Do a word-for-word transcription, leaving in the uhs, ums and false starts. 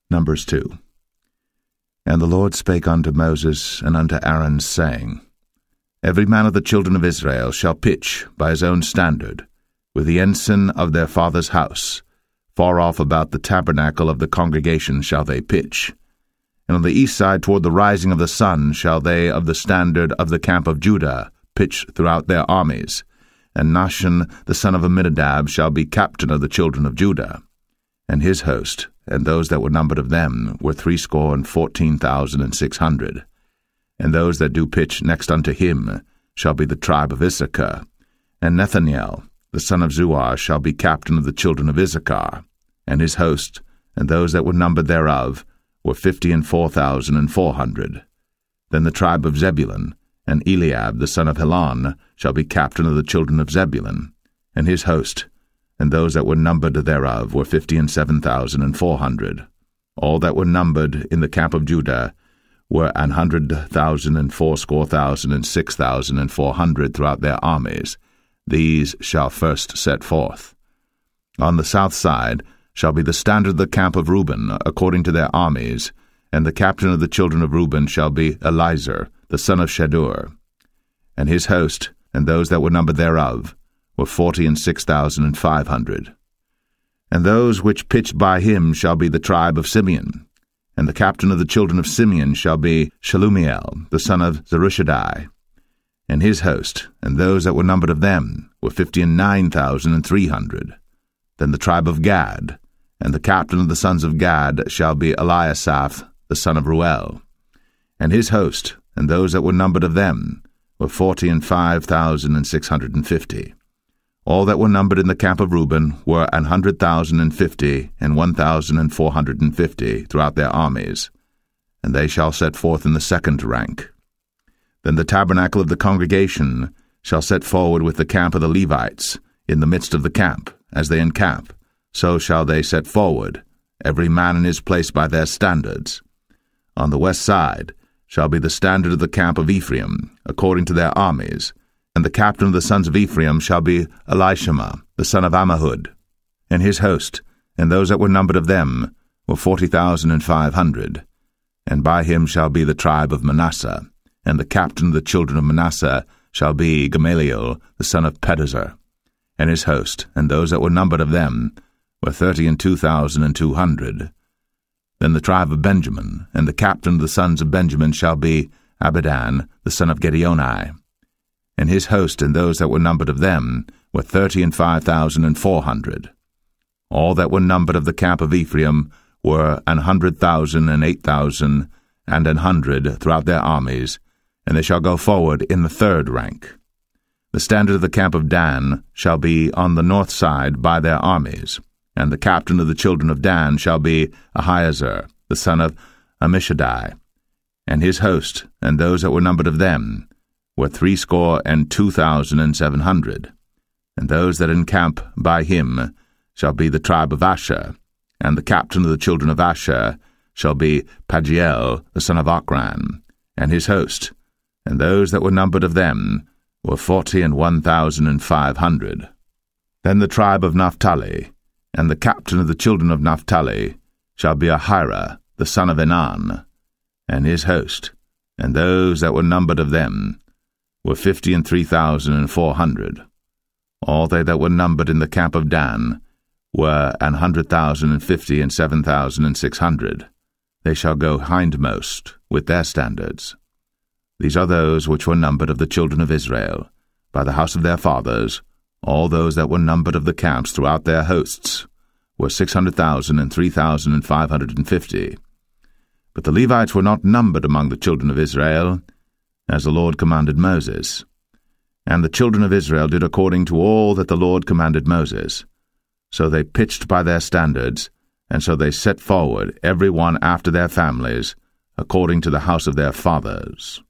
Numbers two. And the Lord spake unto Moses and unto Aaron, saying, Every man of the children of Israel shall pitch by his own standard, with the ensign of their father's house. Far off about the tabernacle of the congregation shall they pitch. And on the east side toward the rising of the sun shall they of the standard of the camp of Judah pitch throughout their armies. And Nahshon the son of Amminadab shall be captain of the children of Judah. And his host, and those that were numbered of them, were threescore and fourteen thousand and six hundred. And those that do pitch next unto him shall be the tribe of Issachar. And Nathaniel the son of Zuar shall be captain of the children of Issachar. And his host, and those that were numbered thereof, were fifty and four thousand and four hundred. Then the tribe of Zebulun, and Eliab the son of Helon, shall be captain of the children of Zebulun. And his host, and those that were numbered thereof, were fifty and seven thousand and four hundred. All that were numbered in the camp of Judah were an hundred thousand and fourscore thousand and six thousand and four hundred throughout their armies. These shall first set forth. On the south side shall be the standard of the camp of Reuben, according to their armies, and the captain of the children of Reuben shall be Elizur, the son of Shadur. And his host, and those that were numbered thereof, were forty and six thousand and five hundred. And those which pitch by him shall be the tribe of Simeon. And the captain of the children of Simeon shall be Shelumiel, the son of Zerushadai. And his host, and those that were numbered of them, were fifty and nine thousand and three hundred. Then the tribe of Gad, and the captain of the sons of Gad shall be Eliasaph, the son of Ruel. And his host, and those that were numbered of them, were forty and five thousand and six hundred and fifty. All that were numbered in the camp of Reuben were an hundred thousand and fifty, and one thousand and four hundred and fifty throughout their armies. And they shall set forth in the second rank. Then the tabernacle of the congregation shall set forward with the camp of the Levites, in the midst of the camp, as they encamp. So shall they set forward, every man in his place by their standards. On the west side shall be the standard of the camp of Ephraim, according to their armies, and the captain of the sons of Ephraim shall be Elishama, the son of Ammihud. And his host, and those that were numbered of them, were forty thousand and five hundred. And by him shall be the tribe of Manasseh, and the captain of the children of Manasseh shall be Gamaliel, the son of Pedazur. And his host, and those that were numbered of them, were thirty and two thousand and two hundred. Then the tribe of Benjamin, and the captain of the sons of Benjamin shall be Abidan, the son of Gideoni. And his host, and those that were numbered of them, were thirty and five thousand and four hundred. All that were numbered of the camp of Ephraim were an hundred thousand and eight thousand, and an hundred throughout their armies, and they shall go forward in the third rank. The standard of the camp of Dan shall be on the north side by their armies, and the captain of the children of Dan shall be Ahiezer, the son of Ammishaddai. And his host, and those that were numbered of them, were threescore and two thousand and seven hundred. And those that encamp by him shall be the tribe of Asher, and the captain of the children of Asher shall be Pagiel, the son of Ochran. And his host, and those that were numbered of them, were forty and one thousand and five hundred. Then the tribe of Naphtali, and the captain of the children of Naphtali, shall be Ahira, the son of Enan. And his host, and those that were numbered of them, were fifty and three thousand and four hundred. All they that were numbered in the camp of Dan were an hundred thousand and fifty and seven thousand and six hundred. They shall go hindmost with their standards. These are those which were numbered of the children of Israel, by the house of their fathers. All those that were numbered of the camps throughout their hosts were six hundred thousand and three thousand and five hundred and fifty. But the Levites were not numbered among the children of Israel, as the Lord commanded Moses. And the children of Israel did according to all that the Lord commanded Moses. So they pitched by their standards, and so they set forward every one after their families, according to the house of their fathers.